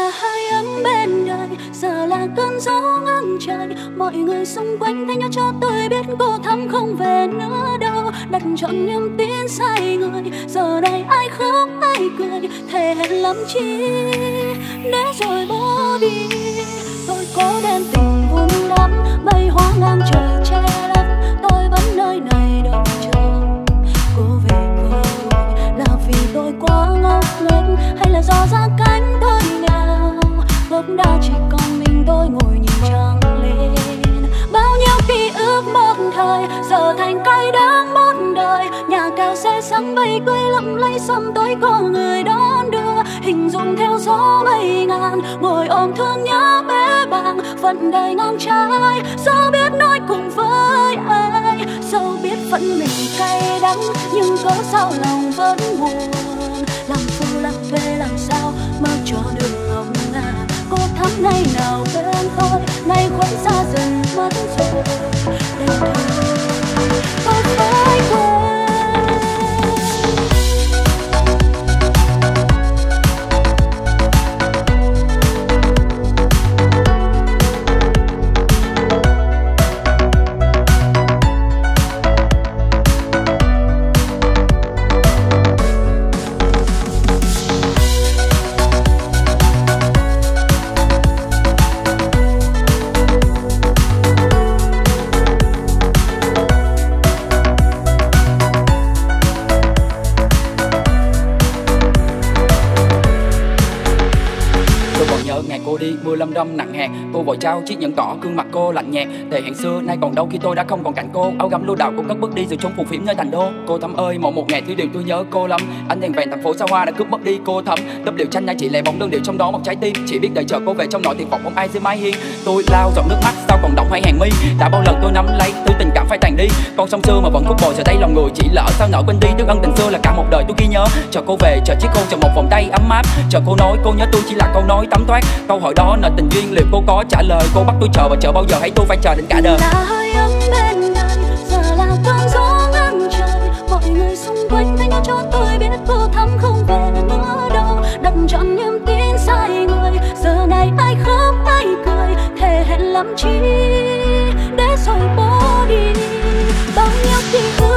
là hơi ấm bên đời, giờ là cơn gió ngang trời. Mọi người xung quanh thay nhau cho tôi biết cô thắm không về nữa đâu. Đặt trọn niềm tin sai người, giờ này ai khóc ai cười, thề hẹn lắm chi để rồi bỏ đi. Tôi có đem tình vun đắp, mây hoa ngang trời che lấp. Tôi vẫn nơi này đợi chờ cô về với tôi. Là vì tôi quá ngốc nghếch hay là do gia cánh tôi nghèo? Gốc đa chỉ còn mình tôi ngồi nhìn trăng lên. Bao nhiêu ký ức một thời giờ thành cay đắng một đời. Nhà cao xe sáng bay cưới lấp lẫy sớm tối có người đón đưa. Hình dung theo gió mây ngàn, ngồi ôm thương nhớ bé bàng. Phận đời ngang trái, dẫu biết nói cùng với ai, dẫu biết phận mình cay đắng, nhưng cớ sao lòng vẫn buồn. Làm phu làm thuê làm sao mơ cho đường hồng ngà. Cô thắm ngày nào bên tôi, nay khuất xa dần mất rồi. Để thôi tôi phải quên. Mưa lâm râm nặng hạt, cô vội trao chiếc nhẫn tỏ gương mặt cô lạnh nhạt. Thề hẹn xưa nay còn đâu khi tôi đã không còn cạnh cô. Áo gấm lúa đào cô cất bước đi rồi trốn phù phiếm nơi thành đô. Cô Thắm ơi, một ngày thiếu điều tôi nhớ cô lắm. Ánh đèn vàng thành phố xa hoa đã cướp mất đi cô Thắm. Tấp liệu tranh nay chỉ lẻ bóng đơn điệu trong đó một trái tim. Chỉ biết đợi chờ cô về trong nỗi tuyệt vọng không ai dưới mái hiên. Tôi lao giọt nước mắt sao còn đọng hai hàng mi. Đã bao lần tôi nắm lấy thứ tình cảm phai tàn đi. Con sông xưa mà vẫn khúc bồi giờ đây lòng người chỉ lỡ sao nỡ quên đi. Đứa ân tình xưa là cả một đời tôi ghi nhớ. Chờ cô về, chờ chiếc hôn, chờ một vòng tay ấm áp. Chờ cô nói cô nhớ tôi chỉ là câu nói tắm thoát. Câu hỏi đó nợ tình duyên liệu cô có trả lời? Cô bắt tôi chờ và chờ bao giờ hay tôi phải chờ đến cả đời? Là hơi ấm bên đời, giờ là cơn gió ngang trời. Mọi người xung quanh thay nhau cho tôi biết cô thắm không về nữa đâu. Đặt trọn niềm tin sai người, giờ này ai khóc ai cười, thề hẹn lắm chi để rồi bỏ đi. Bao nhiêu ký ức